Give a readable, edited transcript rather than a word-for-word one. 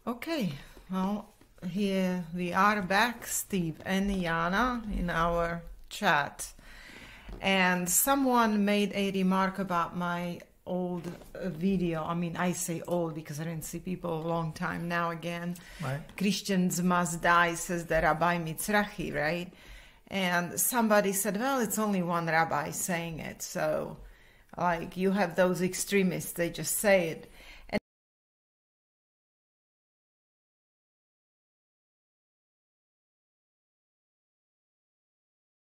Okay, well, here we are back, Steve and Jana, in our chat. And someone made a remark about my old video. I mean, I say old because I didn't see people a long time now again. Right. Christians must die, says the Rabbi Mitzrahi, right? And somebody said, well, it's only one rabbi saying it. So, like, you have those extremists, they just say it.